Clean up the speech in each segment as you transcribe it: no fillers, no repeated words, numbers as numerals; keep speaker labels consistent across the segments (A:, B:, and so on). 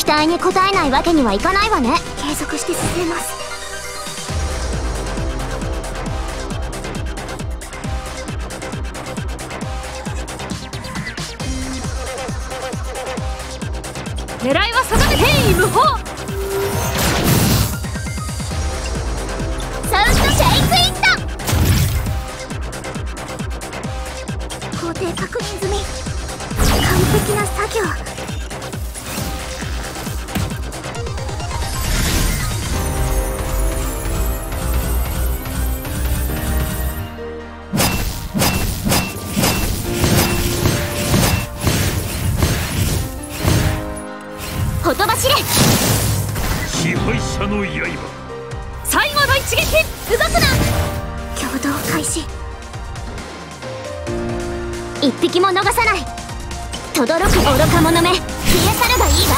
A: 待に応えないわけにはいかないわね。継続して進めます。
B: 狙いは定め、変異無法。
A: サウンドシェイクイット。工程確認済み。完璧な作業。ほとばしれ。
C: 支配者の刃。
B: 最後の一撃。
A: 動くな。共同開始。一匹も逃さない。轟く愚か者め、消え去ればいいわ。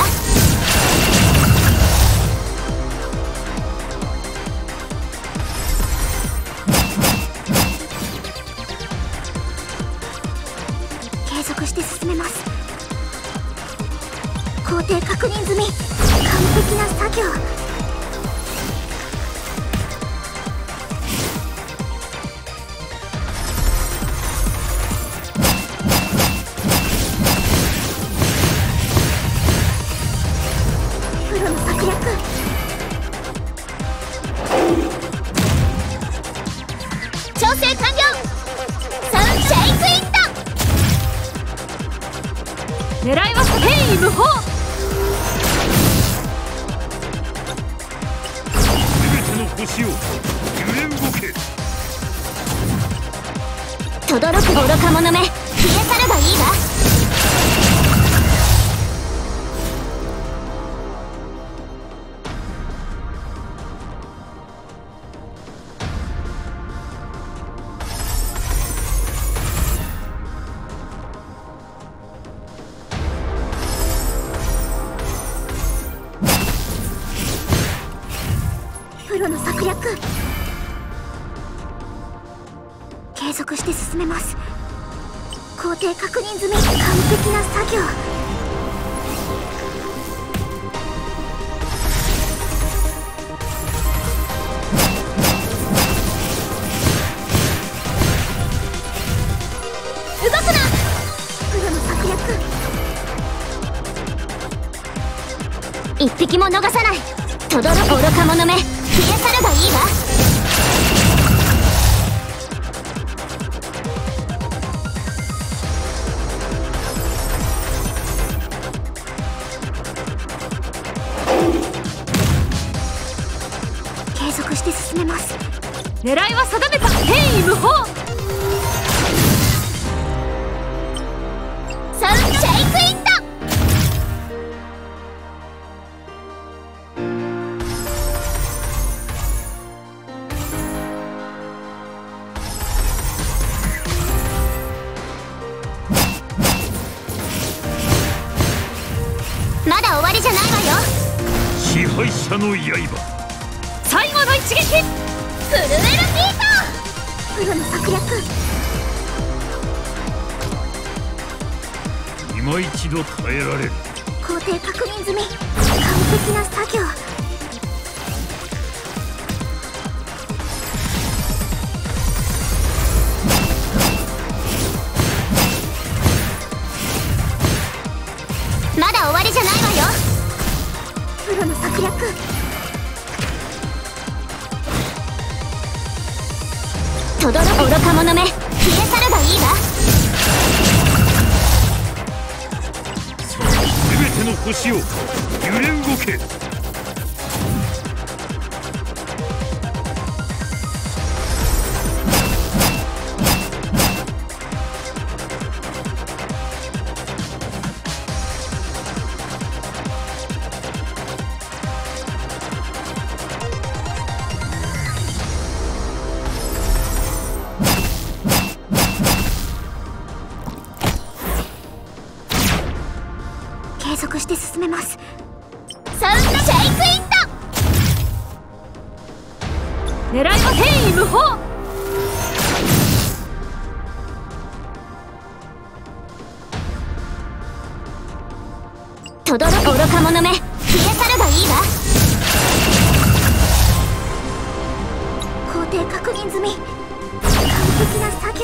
A: 継続して進めます。工程確認済み。完璧な作業。プロの策略。調整完了。サウンドシェイクイット。
B: 狙いは変異無法。
C: 星を揺れ動け。
A: 轟く愚か者め、消え去ればいいわ。プロの策略。継続して進めます。工程確認済み。完璧な作業。動くな。プロの策略。一匹も逃さない。轟く愚か者め、消え去ればいいわ。継続して進めます。
B: 狙いは定めた。変異無法。
A: サウンドシェイクイット。まだ終わりじゃないわよ。
C: 支配者の刃。
B: 最後の一撃。
A: フルエルビート。プロの策略。
C: 今一度耐えられる。
A: 工程確認済み。完璧な作業。まだ終わりじゃないわよ。プロの策略。轟く愚か者め、消え去ればいいわ。
C: 全ての星を揺れ動け。
A: 継続して進めます。サウンドシェイクイット。
B: 狙いは変異無法。
A: 轟く愚か者め、消え消え去るがいいわ。工程確認済み。完璧な作業。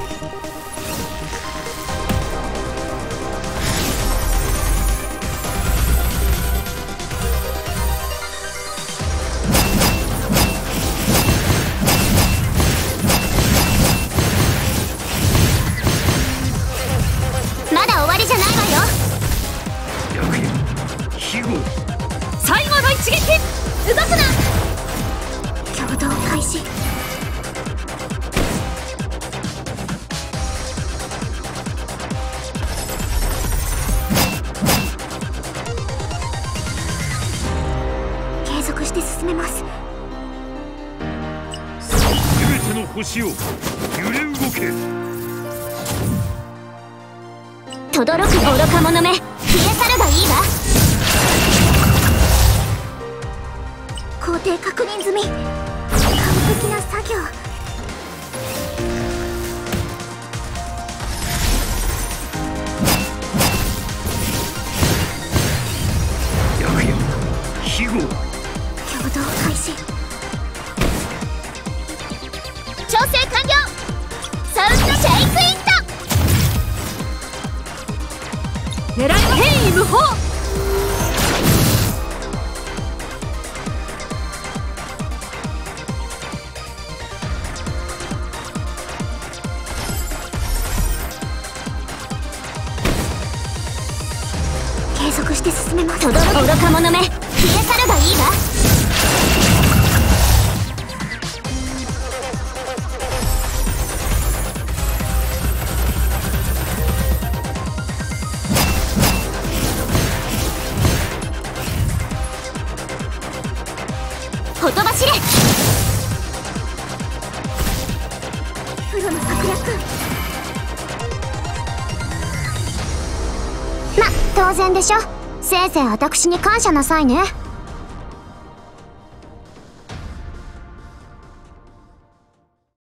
A: まだ終わりじゃないわよ。
C: 役員庇護。
B: 最後の一撃。
A: 動くな。挙動開始。継続して進めます。
C: 全ての星を揺れ動け。
A: 轟く愚か者め、消え去るがいいわ。工程確認済み。完璧な作業。
C: 役員庇護。
A: 挙動開始。調整完了。サウンドシェイクイント。
B: 狙いは変異無法。
A: 継続して進めます。轟く愚か者め、消え去るがいいわ。ほとばしれ。プロの策略。ま、当然でしょ。せいぜい私に感謝なさいね。